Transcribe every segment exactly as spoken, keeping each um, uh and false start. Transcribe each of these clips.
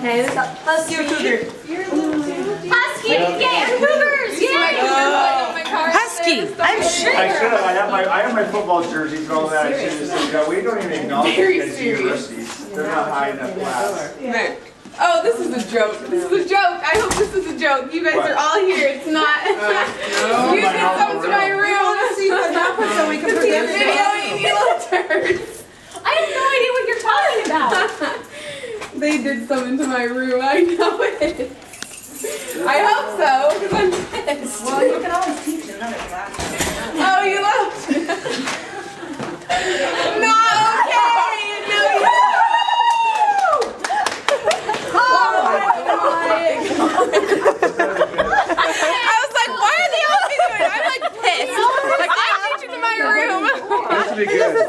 Okay, let's go. Husky. You're a cougar. You're a little dude. Husky, yeah, cougars, yeah. Husky, I'm sure. I should have. I have my I have my football jerseys and all that. I should have said, "No, we don't even acknowledge kids in universities. They're not high enough class." Yeah. Oh, this is a joke. This is a joke. I hope this is a joke. You guys What? are all here. It's not. Uh, no, you my can come to my room. room. I want to see what happened so we can put this video in you little turds. I have no idea what you're talking about. They did something to my room. I know it. I hope so, because I'm pissed. Well, you can always teach another class. Oh, you left. Not okay. No, you. Oh my God. I was like, why are they all doing it? I'm like pissed. Like, I'm teaching in my room. This would be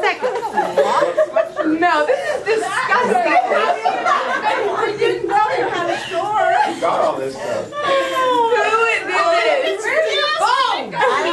good. No, this is disgusting. I didn't know you had a store. Got all this stuff. Who did this? Boom!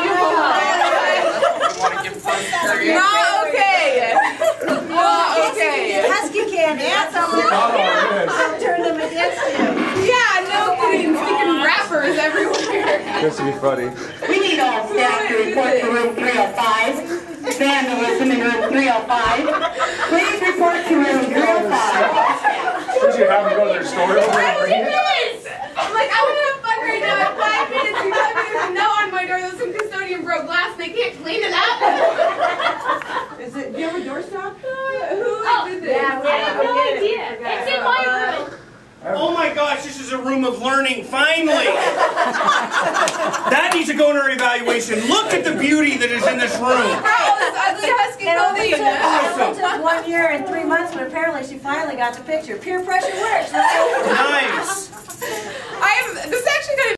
Not okay. Not okay. Husky candy. I'll turn them against you. Yeah, no kidding. Sticking wrappers everywhere. This would be funny. We need all staff to report to room three oh five. Vandalism in room three oh five. Please report to room three oh five. Did you have them go to their store over and bring it? I'm like, I want to have fun right now. I have five minutes. You have there's a note on my door that some custodian broke glass. They can't clean it up. Is it, do you have a doorstop? Who Oh, did this? yeah, I have no idea. It's in my room. Oh my gosh, this is a room of learning, finally! That needs to go in our evaluation. Look at the beauty that is in this room. Oh, this ugly husky It only clothing. took, it only took one year and three months, but apparently she finally got the picture. Peer pressure works. Let's go. Nice.